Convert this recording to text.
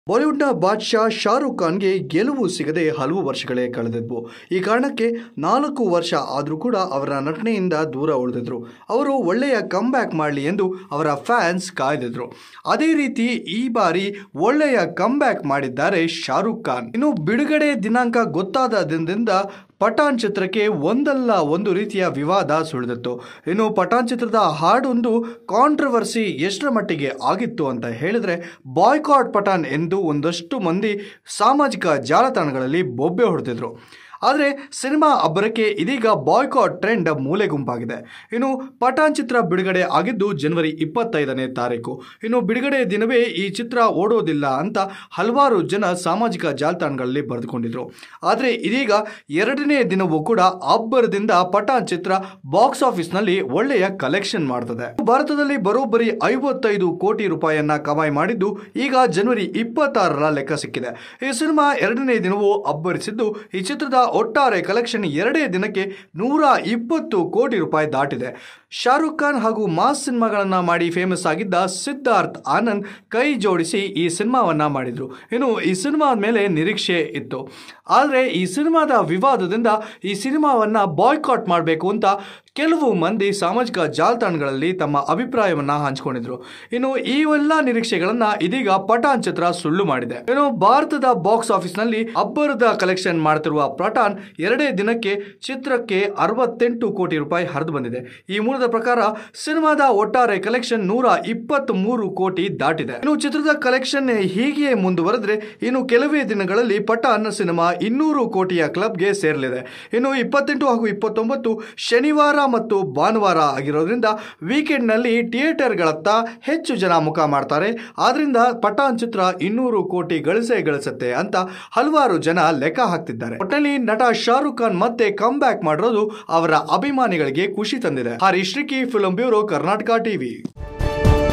ಬಾಲಿವುಡ್ನ ಬಾದ್ಶಾ ಶಾ ರುಖ್ ಖಾನ್ಗೆ ಗೆಲುವು ಸಿಗದೆ ಹಲವು ವರ್ಷಗಳೇ ಕಳೆದಿದ್ವು. ಈ ಕಾರಣಕ್ಕೆ 4 ವರ್ಷ ಆದರೂ ಕೂಡ ಅವರ ನಟನೆಯಿಂದ ದೂರ ಉಳಿದಿದ್ರು. ಅವರು ಒಳ್ಳೆಯ ಕಮ್ ಬ್ಯಾಕ್ ಮಾಡಲಿ ಎಂದು ಅವರ ಫ್ಯಾನ್ಸ್ ಕಾಯ್ದಿದ್ರು. ಅದೇ ರೀತಿ ಈ ಬಾರಿ ಒಳ್ಳೆಯ ಕಮ್ ಬ್ಯಾಕ್ ಮಾಡಿದ್ದಾರೆ ಶಾ ರುಖ್ ಖಾನ್. ಇನ್ನು ಬಿಡುಗಡೆ ದಿನಾಂಕ ಗೊತ್ತಾದ ದಿನದಿಂದ ಪಠಾನ್ ಚಿತ್ರಕ್ಕೆ ಒಂದಲ್ಲ ಒಂದು ರೀತಿಯ ವಿವಾದ ಸುಳಿದಿತ್ತು. ಇನ್ನು ಪಠಾನ್ ಚಿತ್ರದ ಹಾಡೊಂದು ಕಾಂಟ್ರವರ್ಸಿ ಎಷ್ಟರ ಮಟ್ಟಿಗೆ ಆಗಿತ್ತು ಅಂತ ಹೇಳಿದ್ರೆ ಬಾಯ್ಕಾಟ್ ಪಠಾನ್ ಎಂದು ಒಂದಷ್ಟು ಮಂದಿ ಸಾಮಾಜಿಕ ಜಾಲತಾಣಗಳಲ್ಲಿ ಬೊಬ್ಬೆ ಹೊಡೆದಿದ್ರು. ಆದರೆ ಸಿನಿಮಾ ಅಬ್ಬರಕ್ಕೆ ಇದೀಗ ಬಾಯ್ಕಾಟ್ ಟ್ರೆಂಡ್ ಮೂಲೆಗುಂಪಾಗಿದೆ. ಇನ್ನು ಪಠಾನ್ ಚಿತ್ರ ಬಿಡುಗಡೆ ಆಗಿದ್ದು ಜನವರಿ 25ನೇ ತಾರೀಕು. ಇನ್ನು ಬಿಡುಗಡೆ ದಿನವೇ ಈ ಚಿತ್ರ ಓಡೋದಿಲ್ಲ ಅಂತ ಹಲವಾರು ಜನ ಸಾಮಾಜಿಕ ಜಾಲತಾಣಗಳಲ್ಲಿ ಬರೆದುಕೊಂಡಿದ್ರು. ಆದರೆ ಇದೀಗ 2ನೇ ದಿನವೂ ಕೂಡ ಅಬ್ಬರದಿಂದ ಪಠಾನ್ ಚಿತ್ರ ಬಾಕ್ಸ್ ಆಫೀಸ್ನಲ್ಲಿ ಒಳ್ಳೆಯ ಕಲೆಕ್ಷನ್ ಮಾಡ್ತದೆ. ಭಾರತದಲ್ಲಿ ಬರೋಬ್ಬರಿ 55 ಕೋಟಿ ರೂಪಾಯಿಯನ್ನ ಕಮಾಯಿ ಮಾಡಿದ್ದು ಈಗ ಜನವರಿ 26ರ ಲೆಕ್ಕ ಸಿಕ್ಕಿದೆ. ಈ ಸಿನಿಮಾ 2ನೇ ದಿನವೂ ಅಬ್ಬರಿಸಿದ್ದು ಈ ಚಿತ್ರದ ಒಟ್ಟಾರೆ ಕಲೆಕ್ಷನ್ 2 ದಿನಕ್ಕೆ 120 ಕೋಟಿ ರೂಪಾಯಿ ದಾಟಿದೆ. ಶಾ ರುಖ್ ಖಾನ್ ಹಾಗೂ ಮಾಸ್ ಸಿನಿಮಾಗಳನ್ನ ಮಾಡಿ ಫೇಮಸ್ ಆಗಿದ್ದ ಸಿದ್ಧಾರ್ಥ್ ಆನಂದ್ ಕೈ ಜೋಡಿಸಿ ಈ ಸಿನಿಮಾವನ್ನ ಮಾಡಿದ್ರು. ಇನ್ನು ಈ ಸಿನಿಮಾದ ಮೇಲೆ ನಿರೀಕ್ಷೆ ಇತ್ತು. ಆದರೆ ಈ ಸಿನಿಮಾದ ವಿವಾದದಿಂದ ಈ ಸಿನಿಮಾವನ್ನ ಬಾಯ್ಕಾಟ್ ಮಾಡಬೇಕು ಅಂತ ಕೆಲವು ಮಂದಿ ಸಾಮಾಜಿಕ ಜಾಲತಾಣಗಳಲ್ಲಿ ತಮ್ಮ ಅಭಿಪ್ರಾಯವನ್ನ ಹಂಚಿಕೊಂಡಿದ್ರು. ಇನ್ನು ಈ ಎಲ್ಲ ನಿರೀಕ್ಷೆಗಳನ್ನ ಇದೀಗ ಪಠಾನ್ ಚಿತ್ರ ಸುಳ್ಳು ಮಾಡಿದೆ. ಇನ್ನು ಭಾರತದ ಬಾಕ್ಸ್ ಆಫೀಸ್ ನಲ್ಲಿ ಅಬ್ಬರದ ಕಲೆಕ್ಷನ್ ಮಾಡ್ತಿರುವ ಪಠಾನ್ 2 ದಿನಕ್ಕೆ ಚಿತ್ರಕ್ಕೆ 68 ಕೋಟಿ ರೂಪಾಯಿ ಹರಿದು ಬಂದಿದೆ. ಈ ಮೂಲದ ಪ್ರಕಾರ ಸಿನಿಮಾದ ಒಟ್ಟಾರೆ ಕಲೆಕ್ಷನ್ 123 ಕೋಟಿ ದಾಟಿದೆ. ಇನ್ನು ಚಿತ್ರದ ಕಲೆಕ್ಷನ್ ಹೀಗೆ ಮುಂದುವರೆದ್ರೆ ಇನ್ನು ಕೆಲವೇ ದಿನಗಳಲ್ಲಿ ಪಠಾನ್ ಸಿನಿಮಾ 200 ಕೋಟಿಯ ಕ್ಲಬ್ಗೆ ಸೇರಲಿದೆ. ಇನ್ನು 28 ಹಾಗೂ 29 ಶನಿವಾರ ಮತ್ತು ಭಾನುವಾರ ಆಗಿರೋದ್ರಿಂದ ವೀಕೆಂಡ್ ನಲ್ಲಿ ಥಿಯೇಟರ್ಗಳತ್ತ ಹೆಚ್ಚು ಜನ ಮುಖ ಮಾಡ್ತಾರೆ. ಆದ್ರಿಂದ ಪಠಾನ್ ಚಿತ್ರ 200 ಕೋಟಿ ಗಳಿಸುತ್ತೆ ಅಂತ ಹಲವಾರು ಜನ ಲೆಕ್ಕ ಹಾಕ್ತಿದ್ದಾರೆ. ಒಟ್ಟಿನಲ್ಲಿ ನಟ ಶಾ ರುಖ್ ಖಾನ್ ಮತ್ತೆ ಕಮ್ ಬ್ಯಾಕ್ ಮಾಡಿರೋದು ಅವರ ಅಭಿಮಾನಿಗಳಿಗೆ ಖುಷಿ ತಂದಿದೆ. Harish Riki, film bureau, Karnataka TV.